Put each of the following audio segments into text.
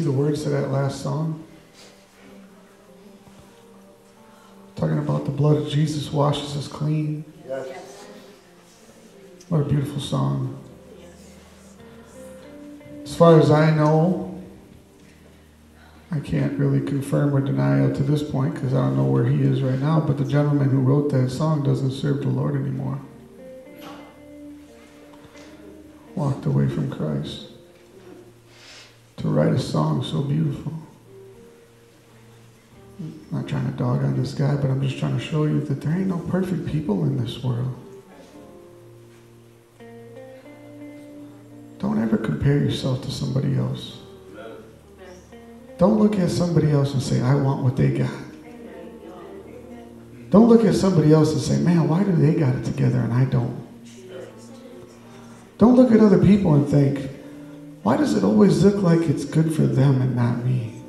the words to that last song? Talking about the blood of Jesus washes us clean. Yes. What a beautiful song. As far as I know, I can't really confirm or deny up to this point because I don't know where he is right now, but the gentleman who wrote that song doesn't serve the Lord anymore. Walked away from Christ to write a song so beautiful. I'm not trying to dog on this guy, but I'm just trying to show you that there ain't no perfect people in this world. Don't ever compare yourself to somebody else. Don't look at somebody else and say, I want what they got. Don't look at somebody else and say, man, why do they got it together and I don't? Don't look at other people and think, why does it always look like it's good for them and not me?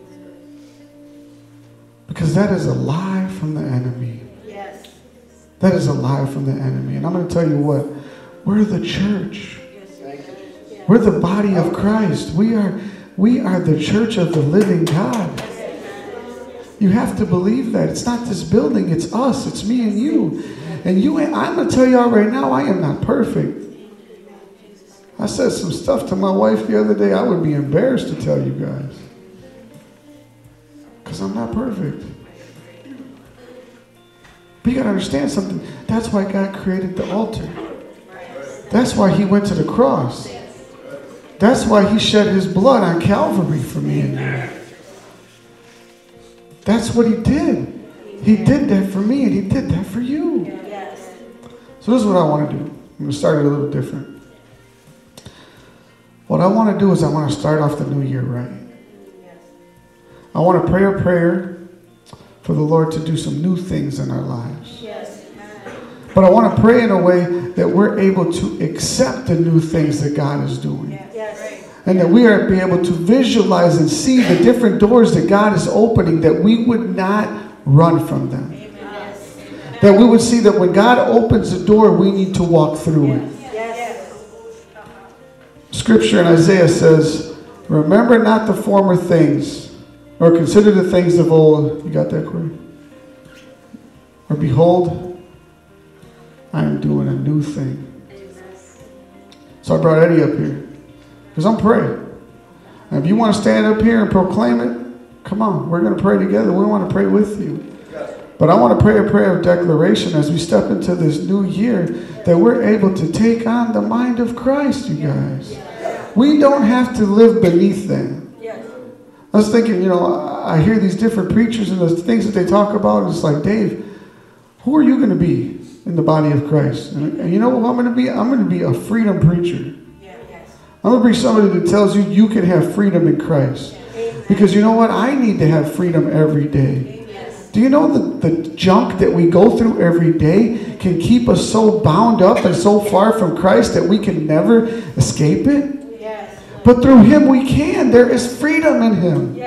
Because that is a lie from the enemy. Yes. That is a lie from the enemy. And I'm going to tell you what, we're the church. We're the body of Christ. We are the church of the living God. You have to believe that. It's not this building, it's us, it's me and you. And I'm going to tell y'all right now, I am not perfect. I said some stuff to my wife the other day I would be embarrassed to tell you guys. Because I'm not perfect. But you got to understand something. That's why God created the altar. That's why he went to the cross. That's why he shed his blood on Calvary for me and you. That's what he did. He did that for me and he did that for you. So this is what I want to do. I'm going to start it a little different. What I want to do is I want to start off the new year right. I want to pray a prayer for the Lord to do some new things in our lives. But I want to pray in a way that we're able to accept the new things that God is doing. And that we are be able to visualize and see the different doors that God is opening, that we would not run from them. That we would see that when God opens the door, we need to walk through it. Scripture in Isaiah says, remember not the former things, or consider the things of old. You got that, Corey? Or behold, I am doing a new thing. So I brought Eddie up here. Because I'm praying. And if you want to stand up here and proclaim it, come on. We're going to pray together. We want to pray with you. But I want to pray a prayer of declaration as we step into this new year that we're able to take on the mind of Christ, you guys. We don't have to live beneath that. I was thinking, I hear these different preachers and the things that they talk about. And it's like, Dave, who are you going to be in the body of Christ? And you know what I'm going to be? I'm going to be a freedom preacher. I'm going to be somebody that tells you you can have freedom in Christ. Because you know what? I need to have freedom every day. Do you know the junk that we go through every day can keep us so bound up and so far from Christ that we can never escape it? But through him we can. There is freedom in him.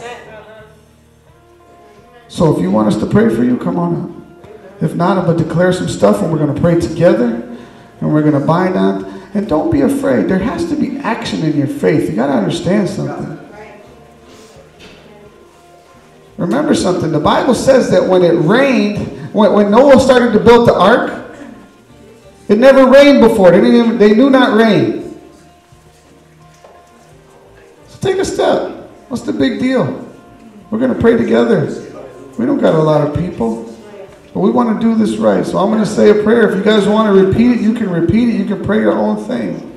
So if you want us to pray for you, come on up. If not, I'm going to declare some stuff and we're going to pray together. And we're going to bind on. And don't be afraid. There has to be action in your faith. You got to understand something. Remember something. The Bible says that when it rained, when Noah started to build the ark, it never rained before. They knew not rain. So take a step. What's the big deal? We're going to pray together. We don't got a lot of people. But we want to do this right. So I'm going to say a prayer. If you guys want to repeat it, you can repeat it. You can pray your own thing.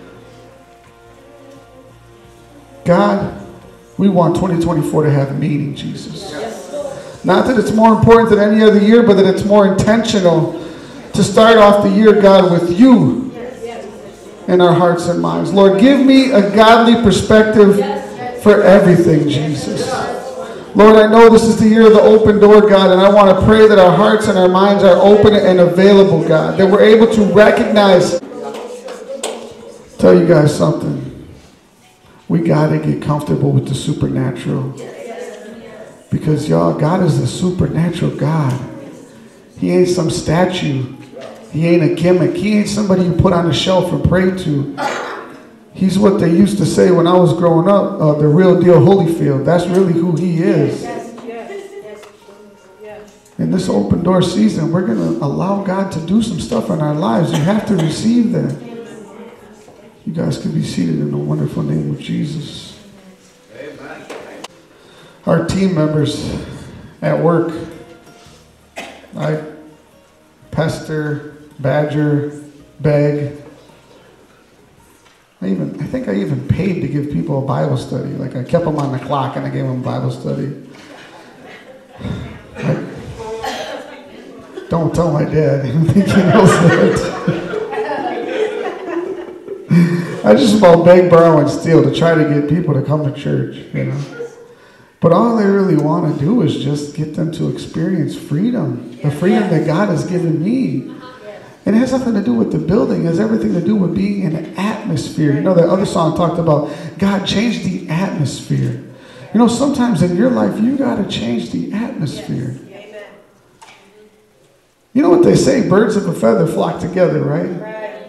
God, we want 2024 to have meaning, Jesus. Not that it's more important than any other year, but that it's more intentional to start off the year, God, with you in our hearts and minds. Lord, give me a godly perspective for everything, Jesus. Lord, I know this is the year of the open door, God, and I want to pray that our hearts and our minds are open and available, God, that we're able to recognize. Tell you guys something. We got to get comfortable with the supernatural. Because, y'all, God is a supernatural God. He ain't some statue. He ain't a gimmick. He ain't somebody you put on a shelf and pray to. He's what they used to say when I was growing up, the real deal Holyfield. That's really who he is. In this open door season, we're going to allow God to do some stuff in our lives. You have to receive that. You guys can be seated in the wonderful name of Jesus. Our team members at work, Pester, Badger, Beg. I think I even paid to give people a Bible study. Like I kept them on the clock and I gave them a Bible study. Don't tell my dad. I don't think he knows that. I just about beg, borrow, and steal to try to get people to come to church, you know. But all I really want to do is just get them to experience freedom. The freedom that God has given me. And it has nothing to do with the building. It has everything to do with being in an atmosphere. You know, that other song talked about God changed the atmosphere. You know, sometimes in your life, you got to change the atmosphere. You know what they say, birds of a feather flock together, right?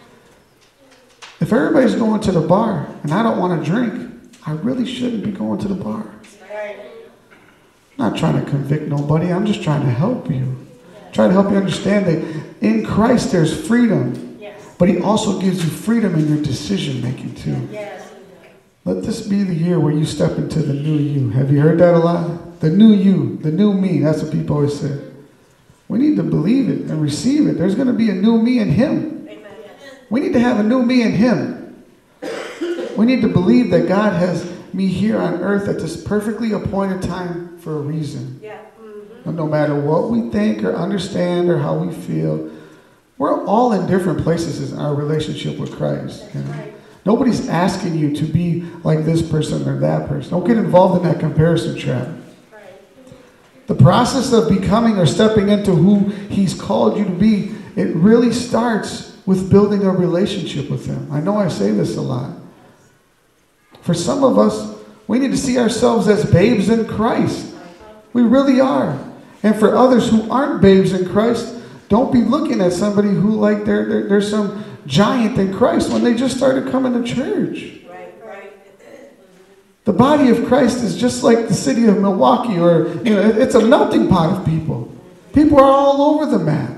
If everybody's going to the bar and I don't want to drink, I really shouldn't be going to the bar. I'm not trying to convict nobody. I'm just trying to help you. Trying to help you understand that in Christ there's freedom. But he also gives you freedom in your decision making too. Let this be the year where you step into the new you. Have you heard that a lot? The new you, the new me. That's what people always say. We need to believe it and receive it. There's going to be a new me in him. We need to have a new me in him. We need to believe that God has me here on earth at this perfectly appointed time for a reason. And no matter what we think or understand or how we feel, we're all in different places in our relationship with Christ. You know? Nobody's asking you to be like this person or that person. Don't get involved in that comparison trap. The process of becoming or stepping into who he's called you to be, it really starts with building a relationship with him. I know I say this a lot. For some of us, we need to see ourselves as babes in Christ. We really are. And for others who aren't babes in Christ, don't be looking at somebody who like they're some giant in Christ when they just started coming to church. The body of Christ is just like the city of Milwaukee, or you know, it's a melting pot of people. People are all over the map.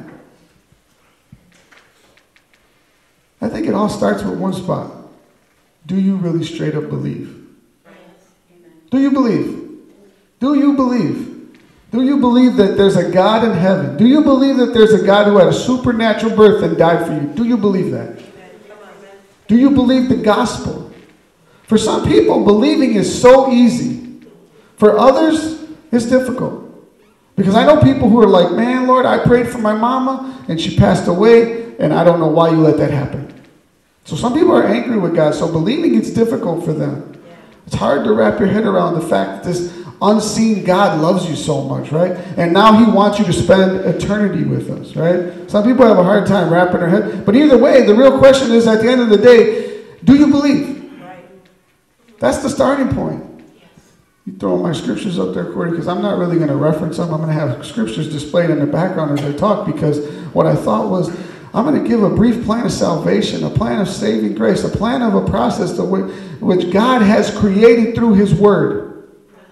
I think it all starts with one spot. Do you really straight up believe? Do you believe? Do you believe? Do you believe that there's a God in heaven? Do you believe that there's a God who had a supernatural birth and died for you? Do you believe that? Do you believe the gospel? For some people, believing is so easy. For others, it's difficult. Because I know people who are like, man, Lord, I prayed for my mama and she passed away and I don't know why you let that happen. So some people are angry with God. So believing it's difficult for them. It's hard to wrap your head around the fact that this unseen God loves you so much, right? And now he wants you to spend eternity with us, right? Some people have a hard time wrapping their head. But either way, the real question is at the end of the day, do you believe? That's the starting point. You throw my scriptures up there, Corey, because I'm not really going to reference them. I'm going to have scriptures displayed in the background as I talk, because what I thought was, I'm going to give a brief plan of salvation, a plan of saving grace, a plan of a process which God has created through his word.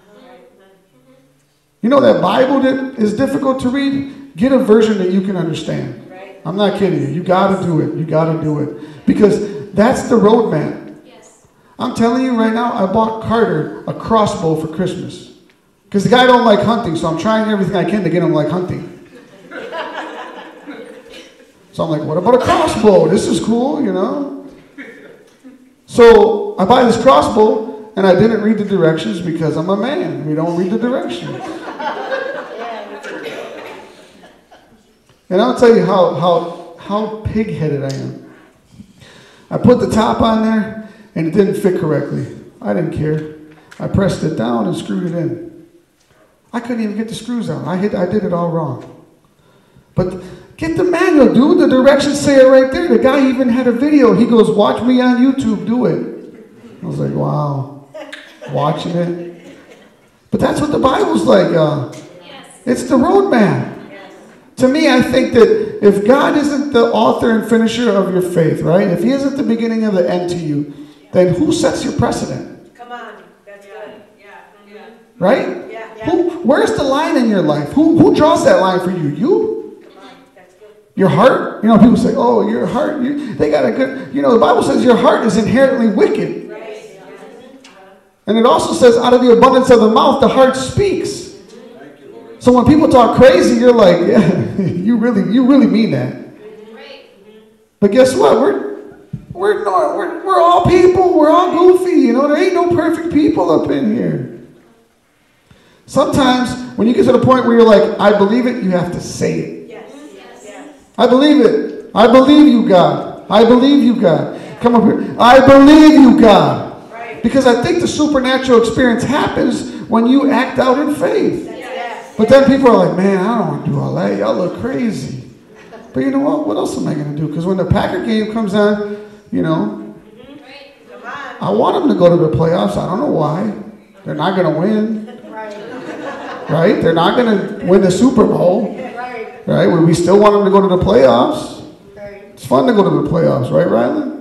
You know that Bible that is difficult to read? Get a version that you can understand. I'm not kidding you. You got to do it. You got to do it. Because that's the roadmap. I'm telling you right now, I bought Carter a crossbow for Christmas. Because the guy don't like hunting, so I'm trying everything I can to get him like hunting. So I'm like, what about a crossbow? This is cool, you know. So I buy this crossbow, and I didn't read the directions because I'm a man. We don't read the directions. And I'll tell you how pig-headed I am. I put the top on there, and it didn't fit correctly. I didn't care. I pressed it down and screwed it in. I couldn't even get the screws out. I did it all wrong. But get the manual, dude. The directions say it right there. The guy even had a video. He goes, watch me on YouTube, do it. I was like, wow. Watching it. But that's what the Bible's like. It's the roadmap. To me, I think that if God isn't the author and finisher of your faith, right? If he isn't the beginning of the end to you, then who sets your precedent? Come on. That's good. Yeah. Right? Yeah. Where's the line in your life? Who draws that line for you? You? Come on. That's good. Your heart? You know, people say, oh, your heart. They got a good, the Bible says your heart is inherently wicked. Right. And it also says out of the abundance of the mouth, the heart speaks. So when people talk crazy, you're like, yeah, you really mean that. But guess what? We're all people. We're all goofy. There ain't no perfect people up in here. Sometimes when you get to the point where you're like, I believe it, you have to say it. Yes. I believe it. I believe you, God. I believe you, God. Come up here. I believe you, God. Right. Because I think the supernatural experience happens when you act out in faith. Yes. But then people are like, man, I don't want to do all that. Y'all look crazy. But you know what? What else am I going to do? Because when the Packer game comes on, I want them to go to the playoffs. I don't know why. They're not going to win. Right? They're not going to win the Super Bowl. Right? We still want them to go to the playoffs. It's fun to go to the playoffs, right, Rylan?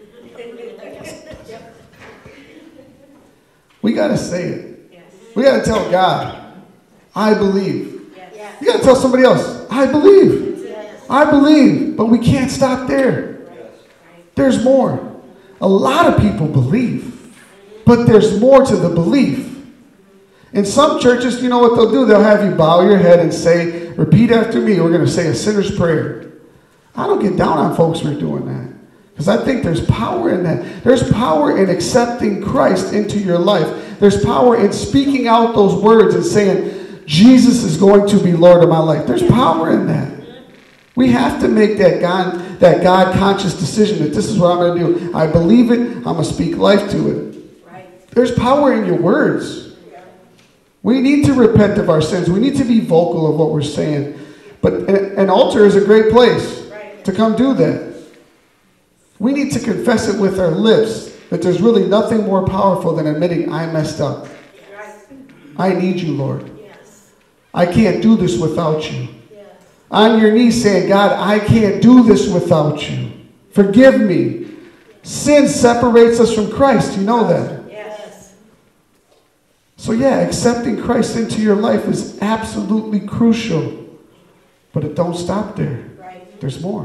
We got to say it. We got to tell God, I believe. You got to tell somebody else, I believe. I believe. But we can't stop there. There's more. A lot of people believe, but there's more to the belief. In some churches, you know what they'll do? They'll have you bow your head and say, repeat after me. We're going to say a sinner's prayer. I don't get down on folks for doing that, because I think there's power in that. There's power in accepting Christ into your life. There's power in speaking out those words and saying, Jesus is going to be Lord of my life. There's power in that. We have to make that God-conscious decision that this is what I'm going to do. I believe it. I'm going to speak life to it. Right. There's power in your words. We need to repent of our sins. We need to be vocal of what we're saying. But an altar is a great place to come do that. We need to confess it with our lips, that there's really nothing more powerful than admitting I messed up. I need you, Lord. I can't do this without you. On your knees saying, God, I can't do this without you. Forgive me. Sin separates us from Christ. You know that. Yes. So yeah, accepting Christ into your life is absolutely crucial. But it don't stop there. Right. There's more.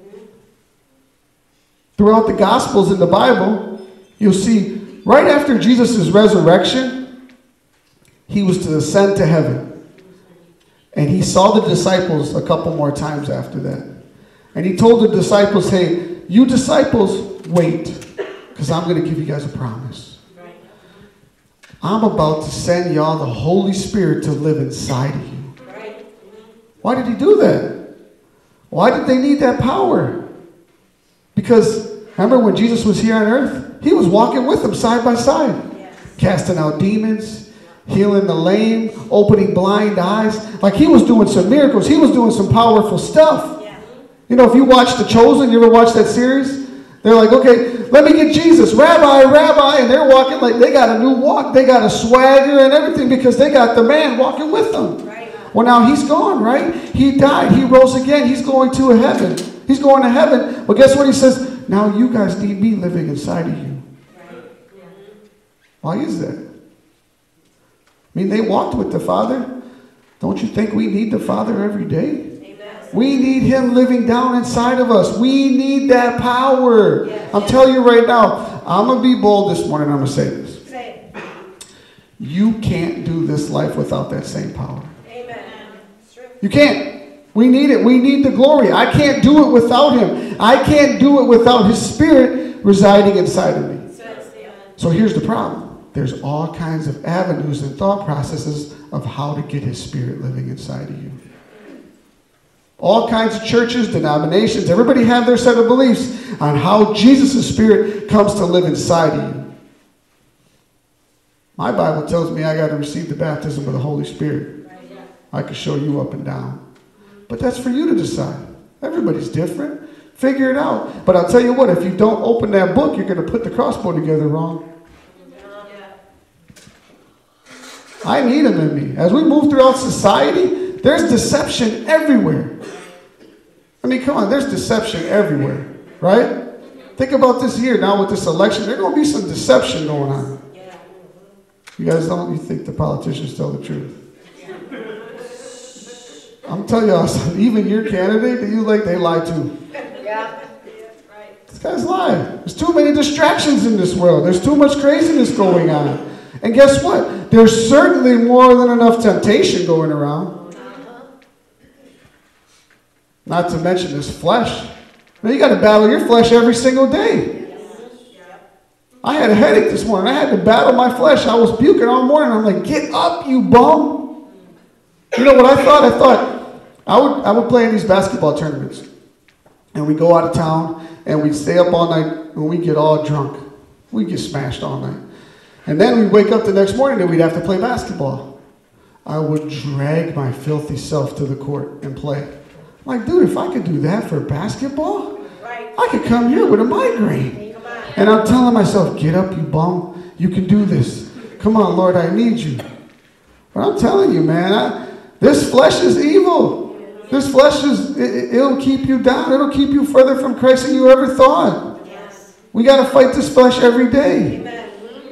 Throughout the Gospels in the Bible, you'll see right after Jesus' resurrection, he was to ascend to heaven. And he saw the disciples a couple more times after that. And he told the disciples, hey, you disciples, wait, because I'm going to give you guys a promise. Right. I'm about to send y'all the Holy Spirit to live inside of you. Right. Why did he do that? Why did they need that power? Because remember when Jesus was here on earth? He was walking with them side by side. Yes. Casting out demons, healing the lame, opening blind eyes. Like he was doing some miracles. He was doing some powerful stuff. Yeah. If you watch The Chosen, you ever watch that series? They're like, okay, let me get Jesus. Rabbi, Rabbi. And they're walking like they got a new walk. They got a swagger and everything because they got the man walking with them. Right. Well, now he's gone, right? He died. He rose again. He's going to heaven. He's going to heaven. But guess what he says? Now you guys need me living inside of you. Right. Yeah. Why is that? I mean, they walked with the Father. Don't you think we need the Father every day? Amen. We need him living down inside of us. We need that power. Yes. I'm telling you right now, I'm going to be bold this morning. I'm going to say this. Say it. You can't do this life without that same power. Amen. It's true. You can't. We need it. We need the glory. I can't do it without him. I can't do it without his Spirit residing inside of me. So here's the problem. There's all kinds of avenues and thought processes of how to get his Spirit living inside of you. All kinds of churches, denominations, everybody have their set of beliefs on how Jesus' Spirit comes to live inside of you. My Bible tells me I got to receive the baptism of the Holy Spirit. I can show you up and down. But that's for you to decide. Everybody's different. Figure it out. But I'll tell you what, if you don't open that book, you're going to put the crossbow together wrong. I need him in me. As we move throughout society, there's deception everywhere. I mean, come on, there's deception everywhere, right? Think about this year now with this election. There's going to be some deception going on. Yeah. You guys don't, you think the politicians tell the truth? I'm telling y'all, even your candidate that you like, they lie too. Yeah. Right. These guys lie. There's too many distractions in this world. There's too much craziness going on. And guess what? There's certainly more than enough temptation going around. Not to mention this flesh. Now you got to battle your flesh every single day. I had a headache this morning. I had to battle my flesh. I was puking all morning. I'm like, get up, you bum. You know what I thought? I thought I would play in these basketball tournaments. And we go out of town and we'd stay up all night and we get all drunk. We get smashed all night. And then we'd wake up the next morning and we'd have to play basketball. I would drag my filthy self to the court and play. I'm like, dude, if I could do that for basketball, Right. I could come here with a migraine. Come on. And I'm telling myself, get up, you bum. You can do this. Come on, Lord, I need you. But I'm telling you, man, this flesh is evil. This flesh it'll keep you down. It'll keep you further from Christ than you ever thought. Yes. We got to fight this flesh every day. Amen.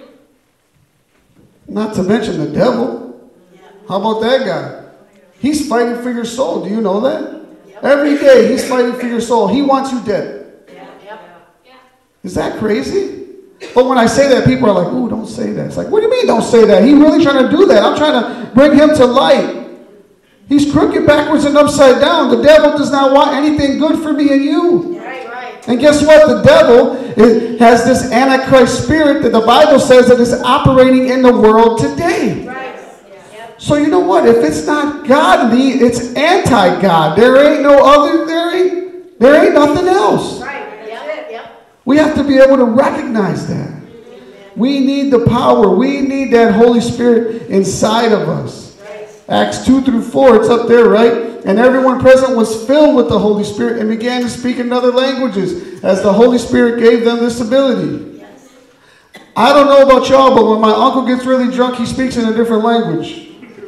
Not to mention the devil. How about that guy? He's fighting for your soul. Do you know that? Every day he's fighting for your soul. He wants you dead. Is that crazy? But when I say that, people are like, ooh, don't say that. It's like, what do you mean don't say that? He's really trying to do that. I'm trying to bring him to light. He's crooked backwards and upside down. The devil does not want anything good for me and you. Right. And guess what? The devil has this Antichrist spirit that the Bible says that is operating in the world today. Right. Yep. So you know what? If it's not godly, it's anti-God. There ain't no other, there ain't nothing else. Right. Yep. We have to be able to recognize that. We need the power. We need that Holy Spirit inside of us. Acts 2-4, it's up there, right? And everyone present was filled with the Holy Spirit and began to speak in other languages as the Holy Spirit gave them this ability. Yes. I don't know about y'all, but when my uncle gets really drunk, he speaks in a different language.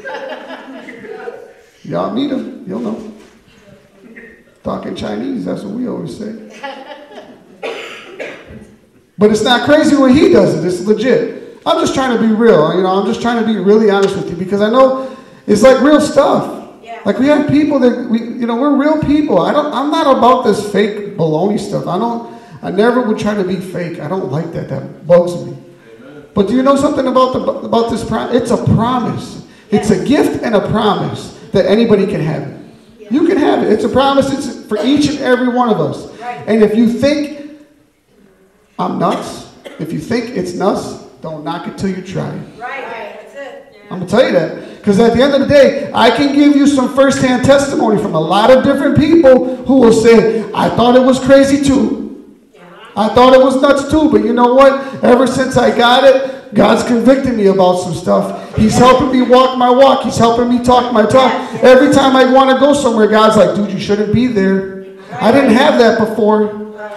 Y'all meet him, you'll know. Talking Chinese, that's what we always say. But it's not crazy when he does it, it's legit. I'm just trying to be real, I'm just trying to be really honest with you because I know it's like real stuff. Yeah. Like we have people that we're real people. I'm not about this fake baloney stuff. I never would try to be fake. I don't like that. That bugs me. Amen. But do you know something about this promise? It's a promise. It's a gift and a promise that anybody can have it. Yeah. You can have it. It's a promise. It's for each and every one of us. Right. And if you think I'm nuts, if you think it's nuts, don't knock it till you try it. Right. That's it. I'm going to tell you that. Because at the end of the day, I can give you some first-hand testimony from a lot of different people who will say, I thought it was crazy too. I thought it was nuts too. But you know what? Ever since I got it, God's convicting me about some stuff. He's helping me walk my walk. He's helping me talk my talk. Every time I want to go somewhere, God's like, dude, you shouldn't be there. I didn't have that before.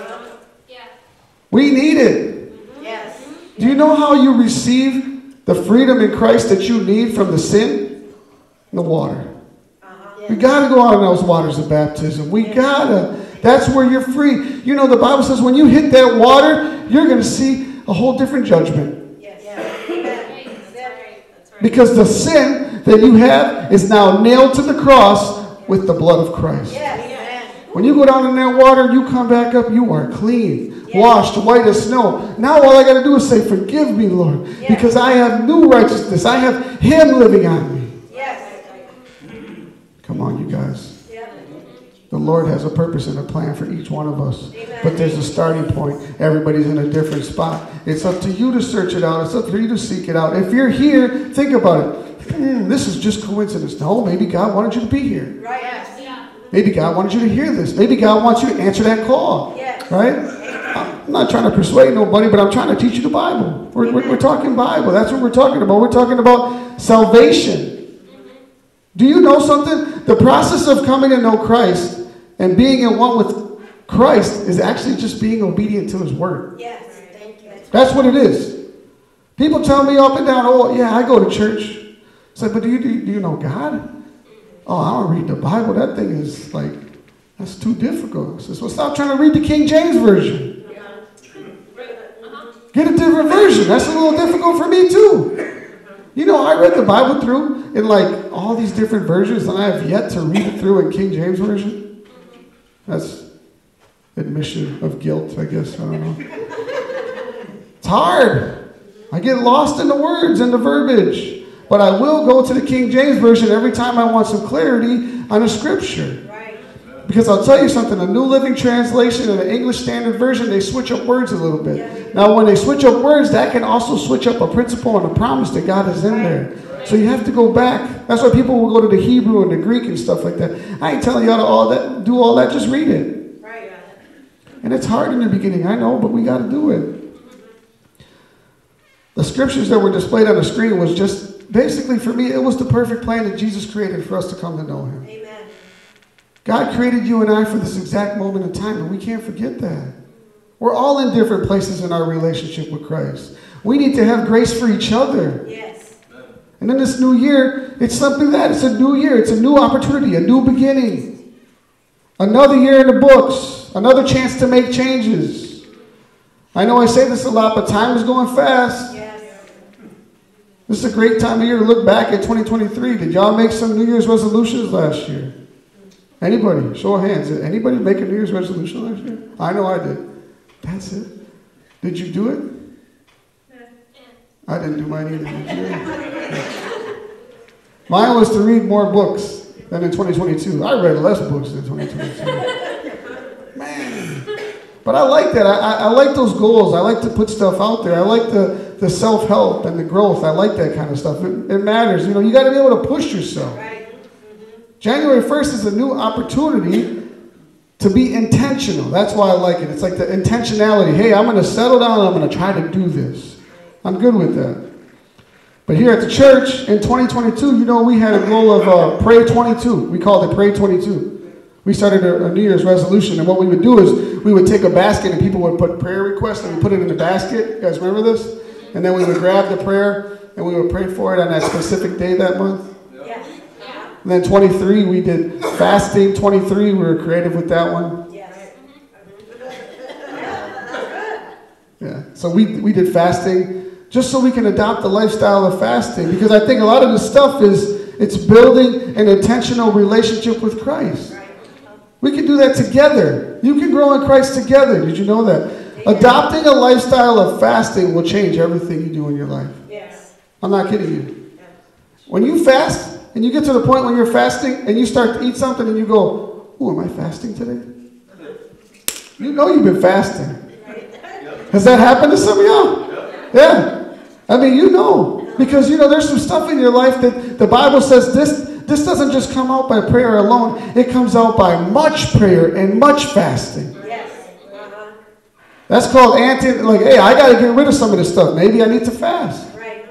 We need it. Yes. Do you know how you receive the freedom in Christ that you need from the sin? The water. We got to go out in those waters of baptism. We got to. That's where you're free. You know, the Bible says when you hit that water, you're going to see a whole different judgment. Yes. That's right. Because the sin that you have is now nailed to the cross with the blood of Christ. Yes. When you go down in that water, you come back up, you are clean, washed, white as snow. Now all I got to do is say, forgive me, Lord, because I have new righteousness. I have Him living on me. Yes. Come on, you guys. The Lord has a purpose and a plan for each one of us. But there's a starting point. Everybody's in a different spot. It's up to you to search it out. It's up for you to seek it out. If you're here, think about it. This is just coincidence. No, maybe God wanted you to be here. Right. Yes. Maybe God wanted you to hear this. Maybe God wants you to answer that call. Yes. Right? I'm not trying to persuade nobody, but I'm trying to teach you the Bible. We're talking Bible. That's what we're talking about. We're talking about salvation. Do you know something? The process of coming to know Christ and being in one with Christ is actually just being obedient to His Word. Yes. Thank you. That's what it is. People tell me up and down, oh, yeah, I go to church. It's like, but do you know God? Oh, I don't read the Bible. That thing is like, that's too difficult. I says, well, stop trying to read the King James Version. Get a different version. That's a little difficult for me too. You know, I read the Bible through in like all these different versions, and I have yet to read it through in King James Version. That's admission of guilt, I guess. I don't know. It's hard. I get lost in the words and the verbiage. But I will go to the King James Version every time I want some clarity on a scripture. Right. Because I'll tell you something, a New Living Translation and an English Standard Version, they switch up words a little bit. Yeah. Now, when they switch up words, that can also switch up a principle and a promise that God is in there. So you have to go back. That's why people will go to the Hebrew and the Greek and stuff like that. I ain't telling y'all to do all that. Just read it. Right. And it's hard in the beginning, I know, but we got to do it. The scriptures that were displayed on the screen was just, basically for me, it was the perfect plan that Jesus created for us to come to know him. Amen. God created you and I for this exact moment in time, and we can't forget that. We're all in different places in our relationship with Christ. We need to have grace for each other. Yes. And in this new year, it's something that, it's a new year. It's a new opportunity, a new beginning. Another year in the books. Another chance to make changes. I know I say this a lot, but time is going fast. Yes. This is a great time of year to look back at 2023. Did y'all make some New Year's resolutions last year? Anybody? Show of hands. Did anybody make a New Year's resolution last year? I know I did. That's it. Did you do it? I didn't do mine either. Did you? Mine was to read more books than in 2022. I read less books than 2022. Man. But I like that. I like those goals. I like to put stuff out there. I like the self-help and the growth. I like that kind of stuff. It matters. You know, you got to be able to push yourself. Right. January 1st is a new opportunity to be intentional. That's why I like it. It's like the intentionality. Hey, I'm going to settle down and I'm going to try to do this. I'm good with that. But here at the church in 2022, you know, we had a goal of Pray 22. We called it Pray 22. We started a New Year's resolution, and what we would do is we would take a basket and people would put prayer requests and we put it in the basket. You guys remember this? And then we would grab the prayer and we would pray for it on that specific day that month. Yes. And then 23, we did fasting. 23, we were creative with that one. Yes. Yeah. So we did fasting just so we can adopt the lifestyle of fasting, because I think a lot of this stuff it's building an intentional relationship with Christ. We can do that together. You can grow in Christ together. Did you know that? Adopting a lifestyle of fasting will change everything you do in your life. Yes. I'm not kidding you. When you fast, and you get to the point when you're fasting, and you start to eat something, and you go, "Ooh, am I fasting today?" You know you've been fasting. Has that happened to some of y'all? Yeah. I mean, you know. Because, you know, there's some stuff in your life that the Bible says this doesn't just come out by prayer alone. It comes out by much prayer and much fasting. Yes. That's called hey, I got to get rid of some of this stuff. Maybe I need to fast. Right.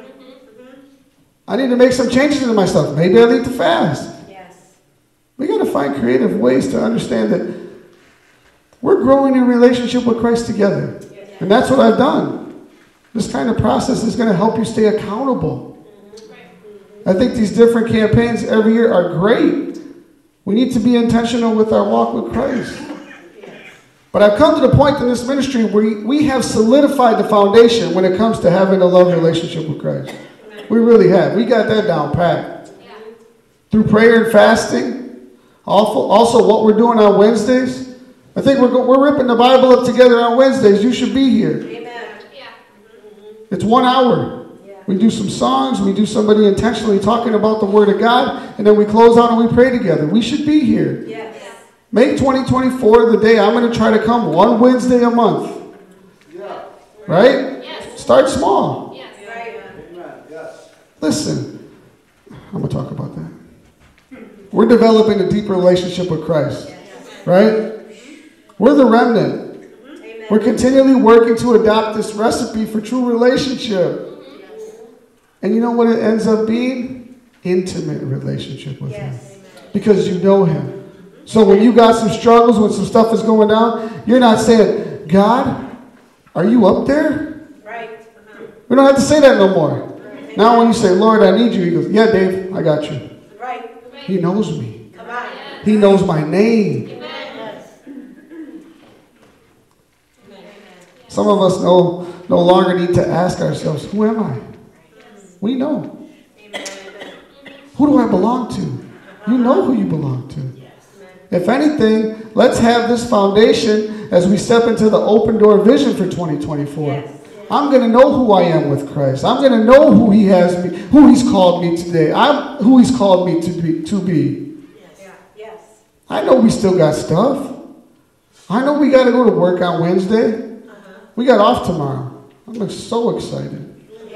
I need to make some changes in my stuff. Maybe I need to fast. Yes. We got to find creative ways to understand that we're growing in relationship with Christ together. And that's what I've done. This kind of process is going to help you stay accountable. I think these different campaigns every year are great. We need to be intentional with our walk with Christ. But I've come to the point in this ministry where we have solidified the foundation when it comes to having a love relationship with Christ. We really have. We got that down pat. Through prayer and fasting. Also what we're doing on Wednesdays. I think we're ripping the Bible up together on Wednesdays. You should be here. Amen. It's 1 hour. We do some songs. We do somebody intentionally talking about the Word of God. And then we close out and we pray together. We should be here. Yes. Make 2024 the day I'm going to try to come one Wednesday a month. Right? Yes. Start small. Yes. Right. Listen, I'm going to talk about that. We're developing a deep relationship with Christ. Right? We're the remnant. Amen. We're continually working to adopt this recipe for true relationship. And you know what it ends up being? Intimate relationship with Him. Because you know Him. So when you got some struggles, when some stuff is going down, you're not saying, "God, are you up there?" Right. We don't have to say that no more. Now when you say, "Lord, I need you," He goes, "Yeah, Dave, I got you." Right. He knows me. Come on. He knows my name. Yes. Some of us no longer need to ask ourselves, who am I? We know. Who do I belong to? You know who you belong to. If anything, let's have this foundation as we step into the open door vision for 2024. I'm going to know who I am with Christ. I'm going to know who He has me, who He's called me today. I'm who He's called me to be. I know we still got stuff. I know we got to go to work on Wednesday. We got off tomorrow. I'm so excited.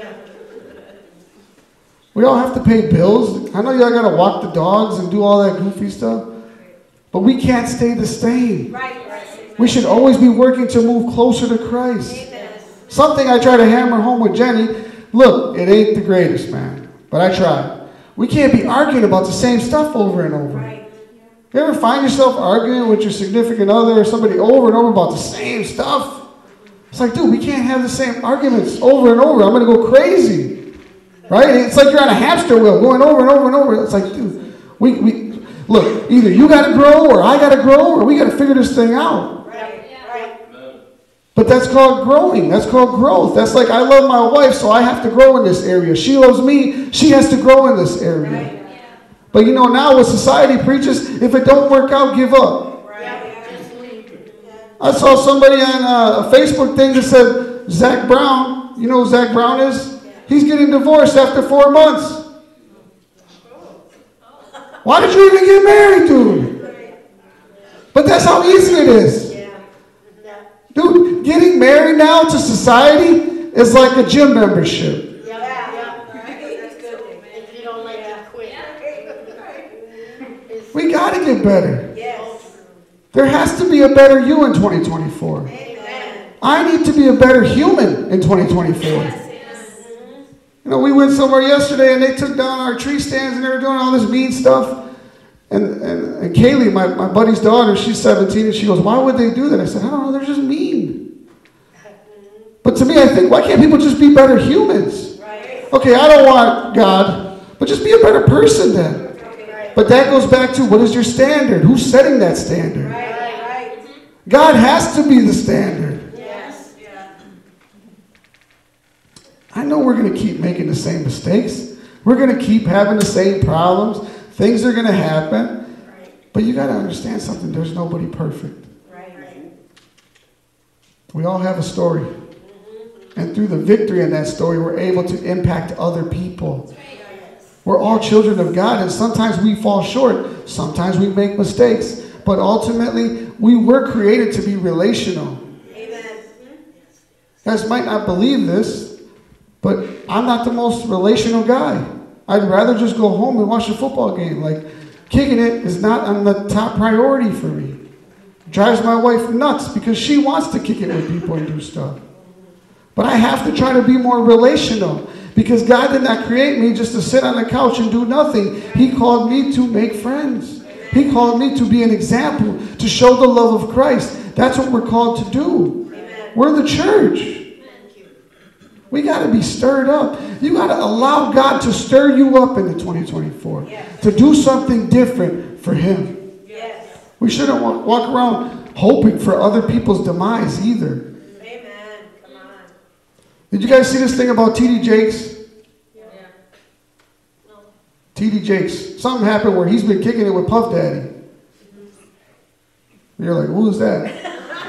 We all have to pay bills. I know y'all got to walk the dogs and do all that goofy stuff. But we can't stay the same. We should always be working to move closer to Christ. Something I try to hammer home with Jenny. Look, it ain't the greatest, man. But I try. We can't be arguing about the same stuff over and over. You ever find yourself arguing with your significant other or somebody over and over about the same stuff? It's like, dude, we can't have the same arguments over and over. I'm going to go crazy. Right? It's like you're on a hamster wheel going over and over and over. It's like, dude, we look, either you got to grow or I got to grow or we got to figure this thing out. But that's called growing. That's called growth. That's like, I love my wife, so I have to grow in this area. She loves me. She has to grow in this area. But you know, now what society preaches, if it don't work out, give up. I saw somebody on a Facebook thing that said, Zach Brown, you know who Zach Brown is? He's getting divorced after 4 months. Why did you even get married, dude? But that's how easy it is. Dude, getting married now to society is like a gym membership. We got to get better. There has to be a better you in 2024. I need to be a better human in 2024. You know, we went somewhere yesterday and they took down our tree stands and they were doing all this mean stuff. And Kaylee, my buddy's daughter, she's 17, and she goes, why would they do that? I said, I don't know, they're just mean. But to me, I think, why can't people just be better humans? Okay, I don't want God, but just be a better person then. But that goes back to, what is your standard? Who's setting that standard? God has to be the standard. I know we're going to keep making the same mistakes. We're going to keep having the same problems. Things are going to happen. But you got to understand something. There's nobody perfect. We all have a story. And through the victory in that story, we're able to impact other people. We're all children of God, and sometimes we fall short. Sometimes we make mistakes. But ultimately, we were created to be relational. You guys might not believe this, but I'm not the most relational guy. I'd rather just go home and watch a football game. Like, kicking it is not on the top priority for me. It drives my wife nuts because she wants to kick it with people and do stuff. But I have to try to be more relational because God did not create me just to sit on the couch and do nothing. He called me to make friends. He called me to be an example, to show the love of Christ. That's what we're called to do. We're the church. We got to be stirred up. You got to allow God to stir you up into 2024. To do something different for Him. We shouldn't walk around hoping for other people's demise either. Did you guys see this thing about T.D. Jakes? T.D. Jakes. Something happened where he's been kicking it with Puff Daddy. You're like, who's that?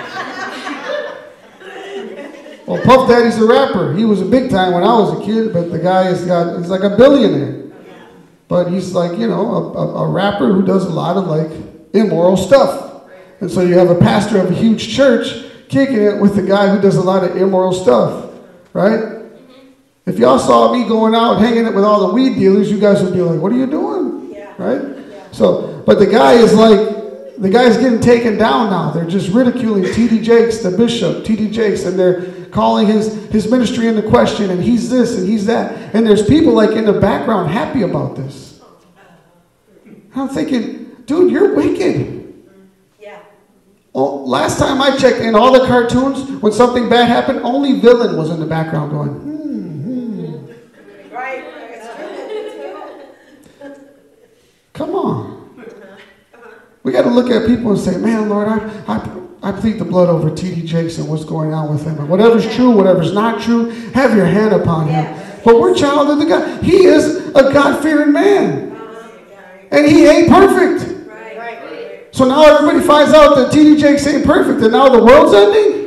Well, Puff Daddy's a rapper. He was a big time when I was a kid, but the guy he's like a billionaire. But he's like, you know, a rapper who does a lot of like immoral stuff. And so you have a pastor of a huge church kicking it with the guy who does a lot of immoral stuff. Right? If y'all saw me going out hanging it with all the weed dealers, you guys would be like, what are you doing? Right? So, but the guy's getting taken down now. They're just ridiculing T.D. Jakes, the bishop, T.D. Jakes, and they're calling his ministry into question, and he's this and he's that. And there's people like in the background happy about this. I'm thinking, dude, you're wicked. Oh, last time I checked in all the cartoons, when something bad happened, only villain was in the background going, Right. Come on. We got to look at people and say, man, Lord, I plead the blood over T.D. Jakes and what's going on with him. And whatever's true, whatever's not true, have your hand upon him. But we're child of the God. He is a God-fearing man. And he ain't perfect. So now everybody finds out that T.D. Jakes ain't perfect and now the world's ending?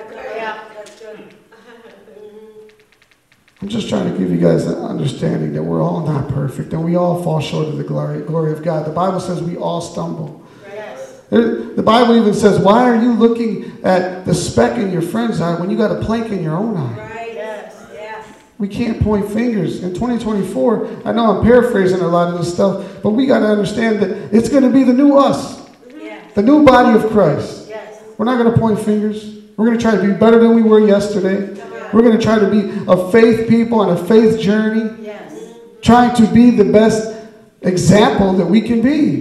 I'm just trying to give you guys an understanding that we're all not perfect and we all fall short of the glory of God. The Bible says we all stumble. The Bible even says, why are you looking at the speck in your friend's eye when you got a plank in your own eye? We can't point fingers. In 2024, I know I'm paraphrasing a lot of this stuff, but we got to understand that it's going to be the new us. The new body of Christ. We're not going to point fingers. We're going to try to be better than we were yesterday. We're going to try to be a faith people on a faith journey. Trying to be the best example that we can be.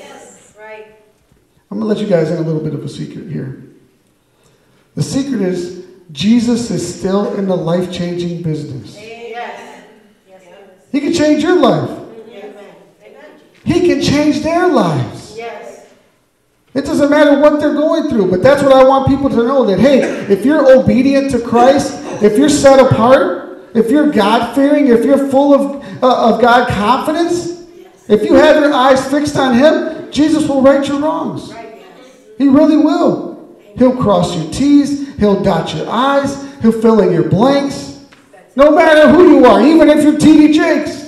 I'm going to let you guys in a little bit of a secret here. The secret is Jesus is still in the life-changing business. He can change your life. He can change their lives. It doesn't matter what they're going through, but that's what I want people to know, that, hey, if you're obedient to Christ, if you're set apart, if you're God-fearing, if you're full of God confidence, if you have your eyes fixed on Him, Jesus will right your wrongs. He really will. He'll cross your T's. He'll dot your I's. He'll fill in your blanks. No matter who you are, even if you're T.D. Jakes.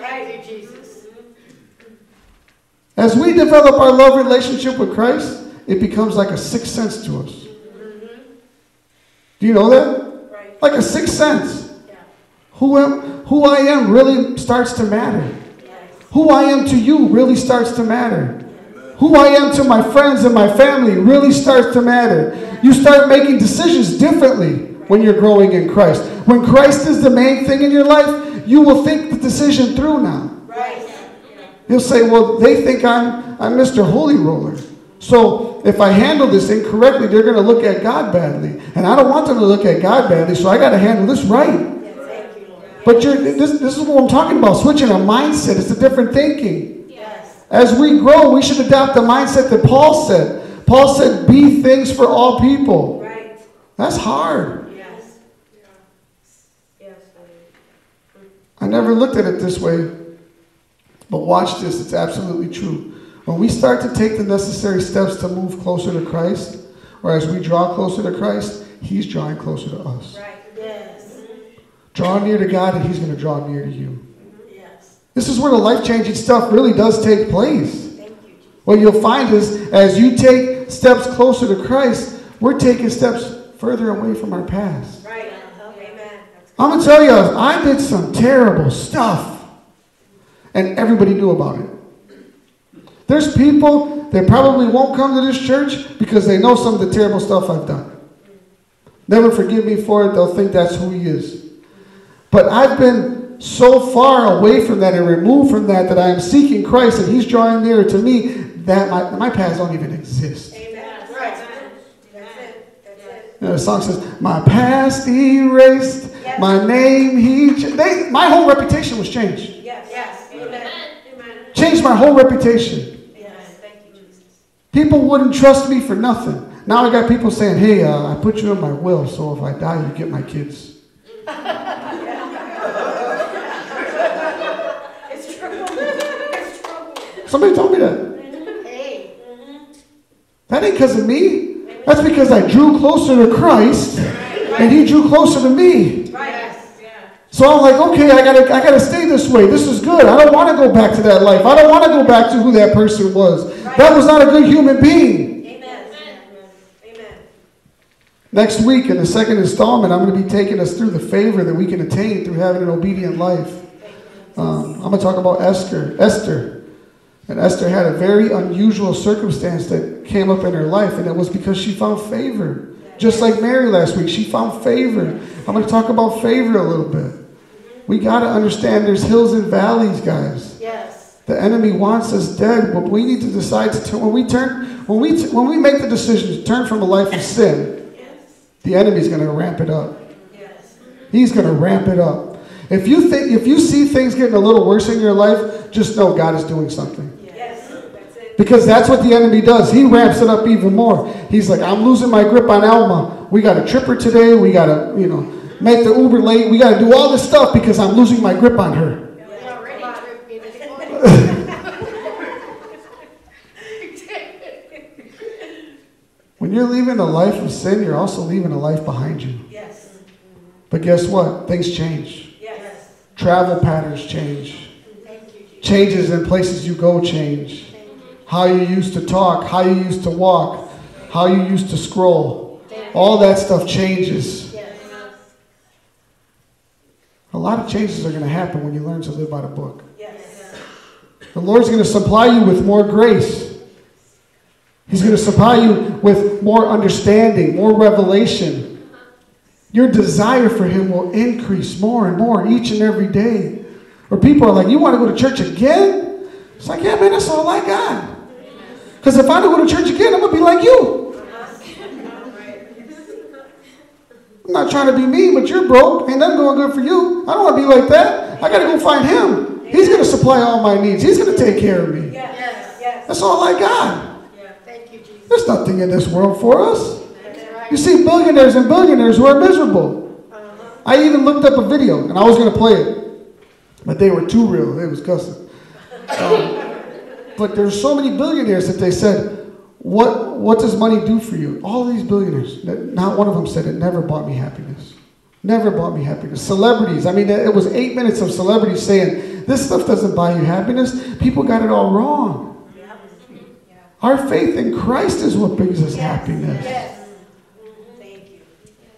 As we develop our love relationship with Christ, it becomes like a sixth sense to us. Do you know that? Like a sixth sense. Who I am really starts to matter. Who I am to you really starts to matter. Who I am to my friends and my family really starts to matter. You start making decisions differently when you're growing in Christ. When Christ is the main thing in your life, you will think the decision through now. You'll say, well, they think I'm Mr. Holy Roller. So if I handle this incorrectly, they're going to look at God badly. And I don't want them to look at God badly, so I got to handle this right. But this is what I'm talking about, switching a mindset. It's a different thinking. As we grow, we should adopt the mindset that Paul said. Paul said, be things for all people. That's hard. I never looked at it this way. But watch this, it's absolutely true. When we start to take the necessary steps to move closer to Christ, or as we draw closer to Christ, He's drawing closer to us. Draw near to God and He's going to draw near to you. This is where the life-changing stuff really does take place. What you'll find is, as you take steps closer to Christ, we're taking steps further away from our past. I'm going to tell you, I did some terrible stuff. And everybody knew about it. There's people that probably won't come to this church because they know some of the terrible stuff I've done. Never forgive me for it. They'll think that's who he is. But I've been so far away from that and removed from that that I am seeking Christ and He's drawing nearer to me that my past don't even exist. Amen. That's it. You know, the song says, my past He erased, my name He changed. My whole reputation was changed. Changed my whole reputation. Thank you, Jesus. People wouldn't trust me for nothing. Now I got people saying, hey, I put you in my will, so if I die, you get my kids. It's true. It's true. Somebody told me that. That ain't because of me. That's because I drew closer to Christ, and He drew closer to me. So I'm like, okay, I gotta stay this way. This is good. I don't want to go back to that life. I don't want to go back to who that person was. That was not a good human being. Amen. Next week, in the second installment, I'm going to be taking us through the favor that we can attain through having an obedient life. I'm going to talk about Esther. And Esther had a very unusual circumstance that came up in her life, and it was because she found favor. Just like Mary last week, she found favor. I'm going to talk about favor a little bit. We got to understand there's hills and valleys, guys. The enemy wants us dead, but we need to decide to turn. When we make the decision to turn from a life of sin, the enemy's going to ramp it up. He's going to ramp it up. If you see things getting a little worse in your life, just know God is doing something. Because that's what the enemy does. He ramps it up even more. He's like, I'm losing my grip on Alma. We got to trip her today. We got to, make the Uber late. We got to do all this stuff because I'm losing my grip on her. When you're leaving a life of sin, you're also leaving a life behind you. Yes. But guess what? Things change. Yes. Travel patterns change. Changes in places you go change. How you used to talk, how you used to walk, how you used to scroll. All that stuff changes. A lot of changes are going to happen when you learn to live by the book. The Lord's going to supply you with more grace. He's going to supply you with more understanding, more revelation. Your desire for Him will increase more and more each and every day. Or people are like, you want to go to church again? It's like, yeah, man, that's all I got. Because if I don't go to church again, I'm going to be like you. I'm not trying to be mean, but you're broke. Ain't nothing going good for you. I don't want to be like that. I got to go find Him. He's going to supply all my needs. He's going to take care of me. That's all I got. There's nothing in this world for us. You see billionaires and billionaires who are miserable. I even looked up a video, and I was going to play it. But they were too real. It was cussing. But there's so many billionaires that they said, what does money do for you? All these billionaires, not one of them said it never bought me happiness. Never bought me happiness. Celebrities, I mean, it was 8 minutes of celebrities saying, this stuff doesn't buy you happiness. People got it all wrong. Our faith in Christ is what brings us happiness. Thank you.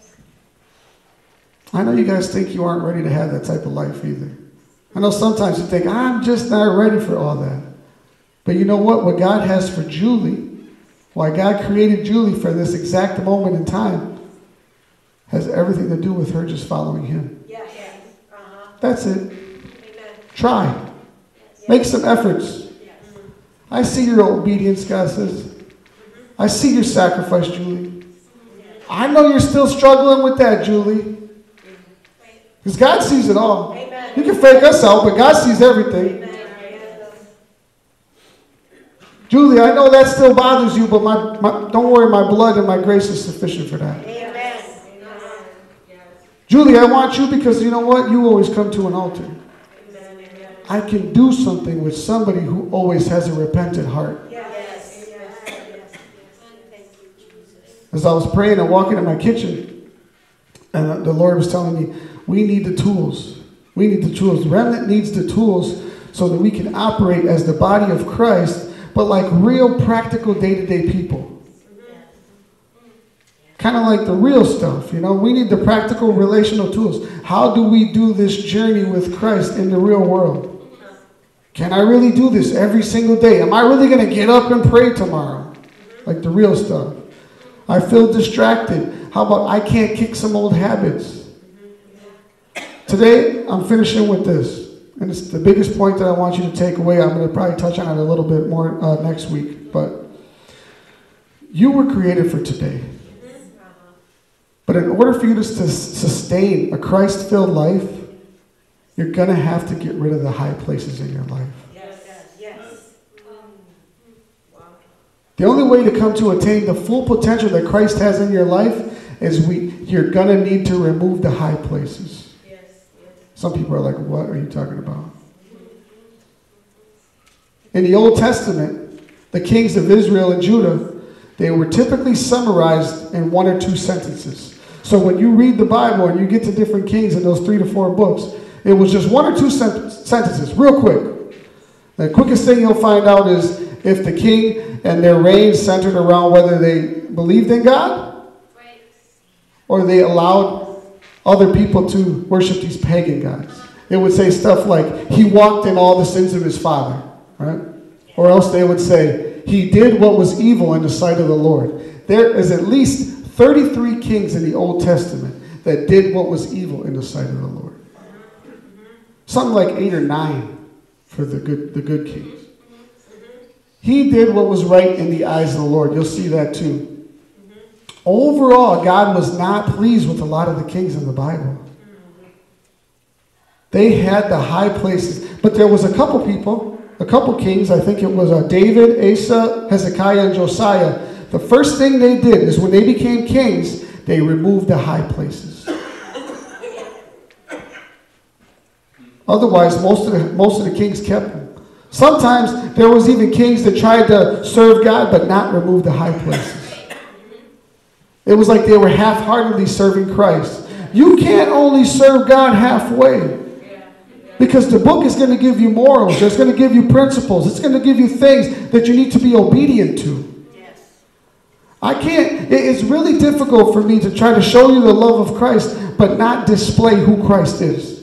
I know you guys think you aren't ready to have that type of life either. I know sometimes you think, I'm just not ready for all that. But you know what? What God has for Julie, why God created Julie for this exact moment in time, has everything to do with her just following Him. That's it. Amen. Try. Make some efforts. I see your obedience, God says. I see your sacrifice, Julie. I know you're still struggling with that, Julie. Because God sees it all. You can fake us out, but God sees everything. Julie, I know that still bothers you, but don't worry, my blood and my grace is sufficient for that. Julie, I want you because you know what? You always come to an altar. I can do something with somebody who always has a repentant heart. As I was praying and walking in my kitchen, and the Lord was telling me, we need the tools. We need the tools. The remnant needs the tools so that we can operate as the body of Christ, but like real practical day-to-day people. Kind of like the real stuff, We need the practical relational tools. How do we do this journey with Christ in the real world? Can I really do this every single day? Am I really going to get up and pray tomorrow? Like the real stuff. I feel distracted. How about I can't kick some old habits? Today, I'm finishing with this. And it's the biggest point that I want you to take away. I'm going to probably touch on it a little bit more next week. But you were created for today. But in order for you to sustain a Christ-filled life, you're going to have to get rid of the high places in your life. The only way to come to attain the full potential that Christ has in your life is you're going to need to remove the high places. Some people are like, what are you talking about? In the Old Testament, the kings of Israel and Judah, they were typically summarized in 1 or 2 sentences. So when you read the Bible and you get to different kings in those 3 to 4 books, it was just 1 or 2 sentences, real quick. The quickest thing you'll find out is if the king and their reign centered around whether they believed in God or they allowed other people to worship these pagan gods. It would say stuff like, he walked in all the sins of his father, right? Or else they would say, he did what was evil in the sight of the Lord. There is at least 33 kings in the Old Testament that did what was evil in the sight of the Lord. Something like 8 or 9 for the good kings. He did what was right in the eyes of the Lord. You'll see that too. Overall, God was not pleased with a lot of the kings in the Bible. They had the high places, but there was a couple people a couple kings, I think it was David, Asa, Hezekiah, and Josiah. The first thing they did is when they became kings, they removed the high places. Otherwise, most of the kings kept them. Sometimes there was even kings that tried to serve God but not remove the high places. It was like they were half-heartedly serving Christ. You can't only serve God halfway. Because the book is going to give you morals. It's going to give you principles. It's going to give you things that you need to be obedient to. Yes. I can't. It's really difficult for me to try to show you the love of Christ but not display who Christ is.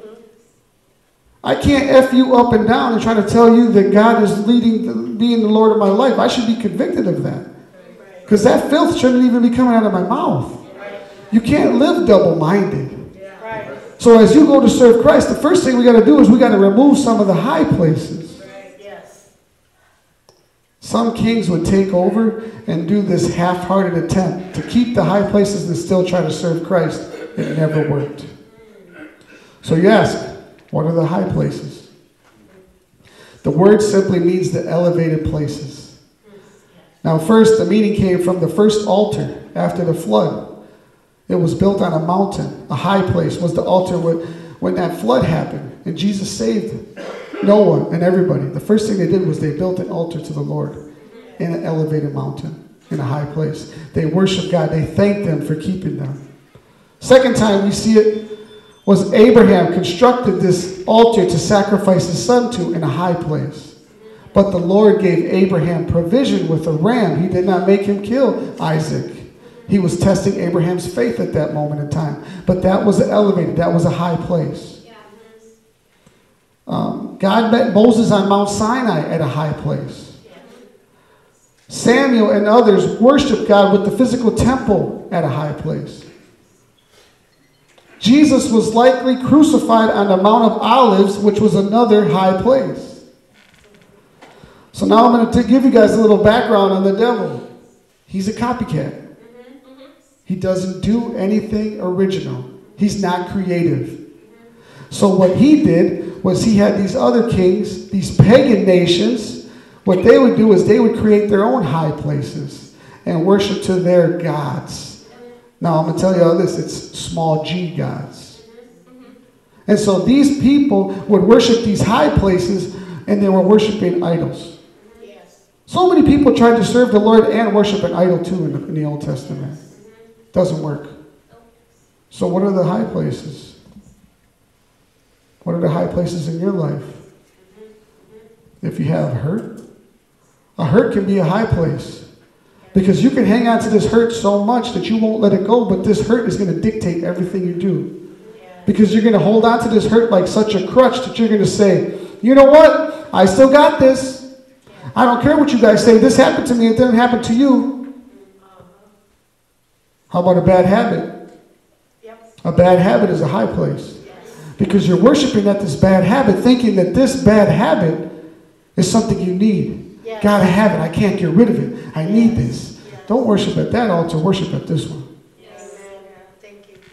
I can't F you up and down and try to tell you that God is being the Lord of my life. I should be convicted of that. Because that filth shouldn't even be coming out of my mouth. You can't live double-minded. So as you go to serve Christ, the first thing we got to do is we got to remove some of the high places. Yes. Some kings would take over and do this half-hearted attempt to keep the high places and still try to serve Christ. It never worked. So you ask, what are the high places? The word simply means the elevated places. Now first, the meaning came from the first altar after the flood. It was built on a mountain. A high place was the altar when that flood happened. And Jesus saved Noah and everybody. The first thing they did was they built an altar to the Lord in an elevated mountain, in a high place. They worshiped God. They thanked Him for keeping them. Second time we see it was Abraham constructed this altar to sacrifice his son to in a high place. But the Lord gave Abraham provision with a ram. He did not make him kill Isaac. He was testing Abraham's faith at that moment in time. But that was elevated. That was a high place. God met Moses on Mount Sinai at a high place. Samuel and others worshiped God with the physical temple at a high place. Jesus was likely crucified on the Mount of Olives, which was another high place. So now I'm going to give you guys a little background on the devil. He's a copycat. He doesn't do anything original. He's not creative. So what he did was he had these other kings, these pagan nations. What they would do is they would create their own high places and worship to their gods. Now I'm going to tell you all this. It's small g gods. And so these people would worship these high places and they were worshiping idols. So many people tried to serve the Lord and worship an idol too in the Old Testament. Doesn't work. So what are the high places? What are the high places in your life? If you have hurt, a hurt can be a high place. Because you can hang on to this hurt so much that you won't let it go, but this hurt is going to dictate everything you do. Because you're going to hold on to this hurt like such a crutch that you're going to say, you know what? I still got this. I don't care what you guys say. This happened to me. It didn't happen to you. How about a bad habit? A bad habit is a high place. Because you're worshiping at this bad habit, thinking that this bad habit is something you need. Gotta have it. I can't get rid of it. I need this. Don't worship at that altar. Worship at this one. Thank you.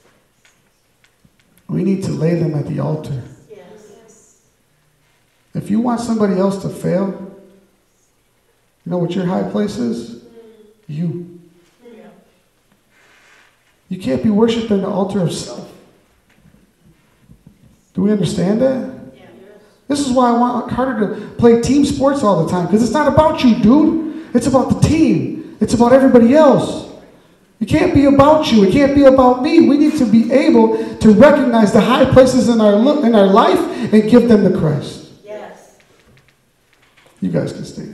We need to lay them at the altar. If you want somebody else to fail, you know what your high place is? You. You can't be worshiping the altar of self. Do we understand that? This is why I want Carter to play team sports all the time. Because it's not about you, dude. It's about the team. It's about everybody else. It can't be about you. It can't be about me. We need to be able to recognize the high places in our life and give them to Christ. Yes. You guys can stay.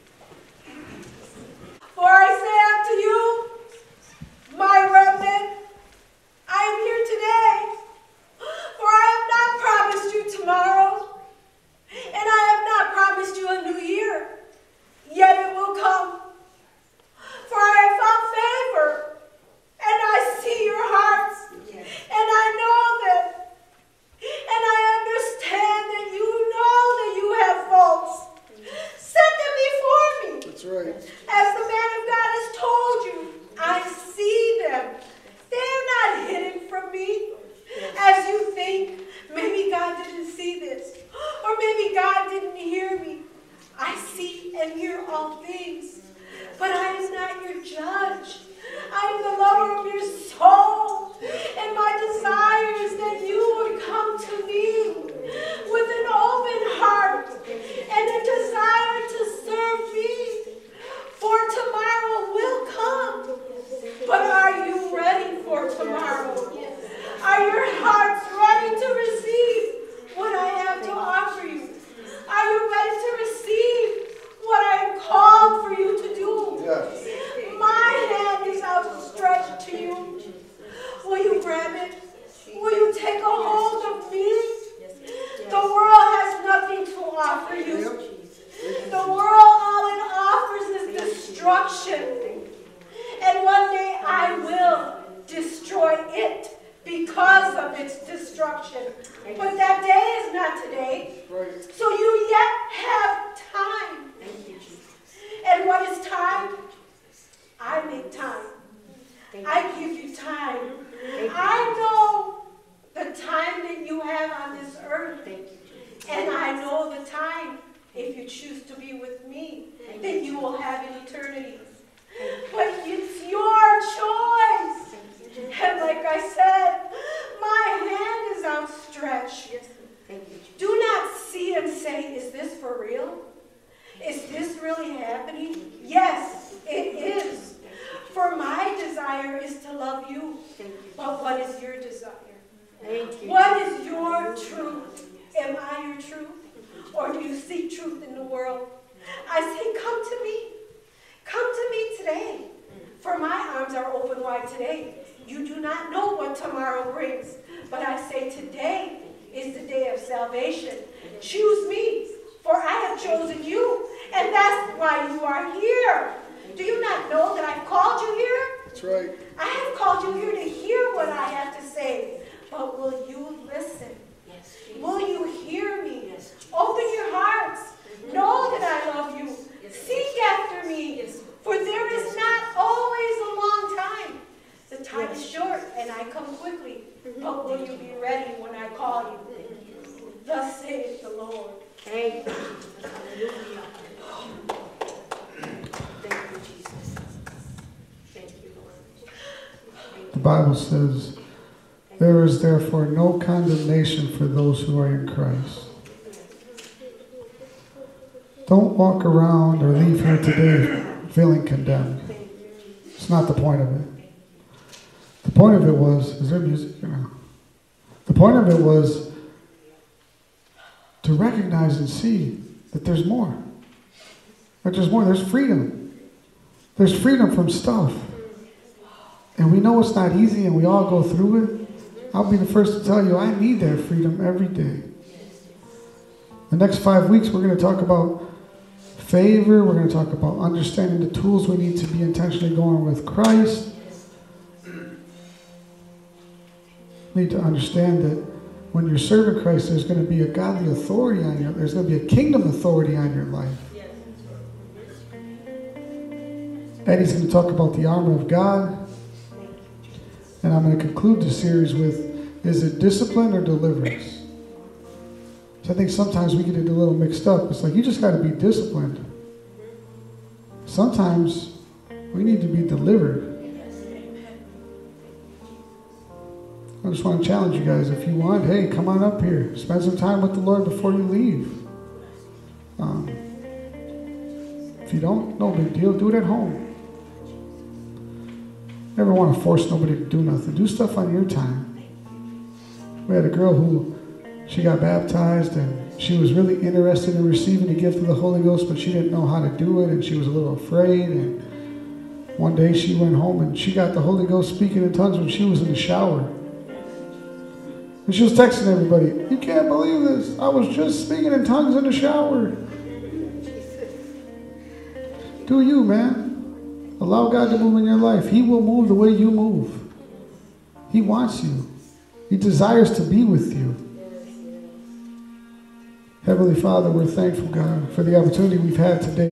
For I say unto you, my remnant, I am here today. For I have not promised you tomorrow, and I have not promised you a new year, yet it will come. For I have found favor, and I see your hearts, and I know them, and I understand that you know that you have faults. Set them before me. That's right. As the man of God has told you, I see them. They are not hidden from me. As you think, maybe God didn't see this, or maybe God didn't hear desire all things, but I am not your judge. I am the lover of your soul, and my desire is that you would come to me with an open heart and a desire to serve me, for tomorrow will come. But are you ready for tomorrow? Are your hearts ready to receive what I have to offer you? Are you ready to receive what I have called for you to do? Yes. My hand is outstretched to you. Will you grab it? Will you take a hold of me? The world has nothing to offer you. The world, all it offers is destruction. And one day I will destroy it because of its destruction. But that day is not today. So you yet have time. And what is time? I make time. I give you time. I know the time that you have on this earth. And I know the time, if you choose to be with me, that you will have in eternity. But it's your choice. And like I said, my hand is outstretched. Do not see and say, is this for real? Is this really happening? Yes, it is. For my desire is to love you. But what is your desire? What is your truth? Am I your truth? Or do you seek truth in the world? I say, come to me. Come to me today. For my arms are open wide today. You do not know what tomorrow brings. But I say today is the day of salvation. Choose me, for I have chosen you. And that's why you are here. Do you not know that I've called you here? That's right. I have called you here to hear what I have to say. But will you listen? Will you hear me? Open your hearts. Know that I love you. Seek after me. For there is not always a long time. The time is short and I come quickly. But will you be ready when I call you? Thus saith the Lord. Thank you. Hallelujah. Thank you, Jesus. Thank you, Lord. The Bible says, there is therefore no condemnation for those who are in Christ. Don't walk around or leave here today feeling condemned. It's not the point of it. The point of it was, is there music? No. The point of it was to recognize and see that there's more. That there's more. There's freedom. There's freedom from stuff. And we know it's not easy and we all go through it. I'll be the first to tell you, I need that freedom every day. The next 5 weeks, we're going to talk about favor. We're going to talk about understanding the tools we need to be intentionally going with Christ. We need to understand that when you're serving Christ, there's going to be a godly authority on you. There's going to be a kingdom authority on your life. Eddie's going to talk about the armor of God. And I'm going to conclude the series with, is it discipline or deliverance? So I think sometimes we get it a little mixed up. It's like, you just got to be disciplined. Sometimes we need to be delivered. I just want to challenge you guys. If you want, hey, come on up here. Spend some time with the Lord before you leave. If you don't, no big deal. Do it at home. Never want to force nobody to do nothing. Do stuff on your time. We had a girl who, she got baptized and she was really interested in receiving the gift of the Holy Ghost, but she didn't know how to do it and she was a little afraid. And one day she went home and she got the Holy Ghost speaking in tongues when she was in the shower. And she was texting everybody, you can't believe this. I was just speaking in tongues in the shower. Do you, man. Allow God to move in your life. He will move the way you move. He wants you. He desires to be with you. Heavenly Father, we're thankful, God, for the opportunity we've had today.